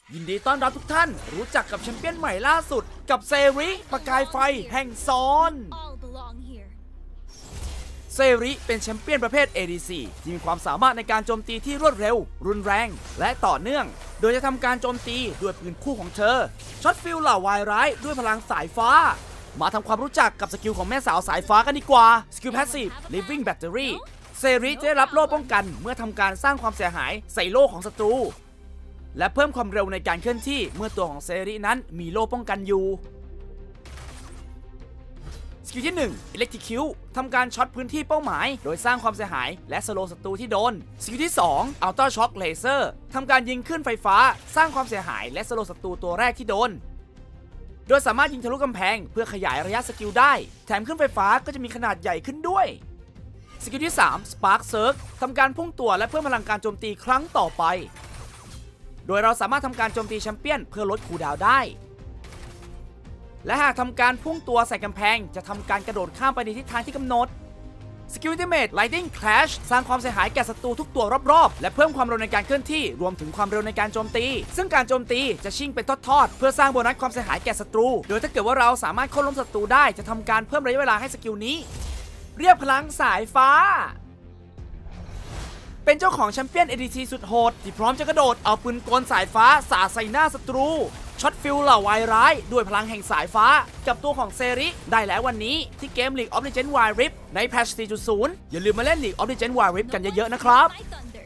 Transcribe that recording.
ยินดีต้อนรับทุกท่านรู้จักกับแชมเปี้ยนใหม่ล่าสุดกับเซริประกายไฟแห่งซอนเซริเป็นแชมเปี้ยนประเภท ADC ที่มีความสามารถในการโจมตีที่รวดเร็วรุนแรงและต่อเนื่องโดยจะทำการโจมตีด้วยปืนคู่ของเธอช็อตฟิลเหล่าวายร้ายด้วยพลังสายฟ้ามาทำความรู้จักกับสกิลของแม่สาวสายฟ้ากันดีกว่าสกิล Passive Living Battery เซริจะได้รับโล่ป้องกันเมื่อทำการสร้างความเสียหายใส่โล่ของศัตรูและเพิ่มความเร็วในการเคลื่อนที่เมื่อตัวของเซรินั้นมีโล่ป้องกันอยู่สกิลที่1 Electrocute ทำการช็อตพื้นที่เป้าหมายโดยสร้างความเสียหายและสโลว์ศัตรูที่โดนสกิลที่2 Ultra Shock Laser ทำการยิงขึ้นไฟฟ้าสร้างความเสียหายและสโลว์ศัตรูตัวแรกที่โดนโดยสามารถยิงทะลุกำแพงเพื่อขยายระยะสกิลได้แถมขึ้นไฟฟ้าก็จะมีขนาดใหญ่ขึ้นด้วยสกิลที่3 Spark Surge ทำการพุ่งตัวและเพิ่มพลังการโจมตีครั้งต่อไปโดยเราสามารถทำการโจมตีแชมเปี้ยนเพื่อลดคูลดาวน์ได้และหากทำการพุ่งตัวใส่กำแพงจะทำการกระโดดข้ามไปในทิศทางที่กำหนดสกิล Ultimate Lightning Clash สร้างความเสียหายแก่ศัตรูทุกตัวรอบๆและเพิ่มความเร็วในการเคลื่อนที่รวมถึงความเร็วในการโจมตีซึ่งการโจมตีจะชิ่งเป็นทอดๆเพื่อสร้างโบนัสความเสียหายแก่ศัตรูโดยถ้าเกิดว่าเราสามารถโค่นล้มศัตรูได้จะทำการเพิ่มระยะเวลาให้สกิลนี้เรียกพลังสายฟ้าเป็นเจ้าของแชมเปี้ยน ADC สุดโหดที่พร้อมจะกระโดดเอาปืนกลสายฟ้าสาดใส่หน้าศัตรูช็อตฟิลเหล่าวายร้ายด้วยพลังแห่งสายฟ้ากับตัวของเซริได้แล้ววันนี้ที่เกม League of Legends Wild Rift ในแพทช์ 4.0 อย่าลืมมาเล่น League of Legends Wild Rift กันเยอะๆนะครับ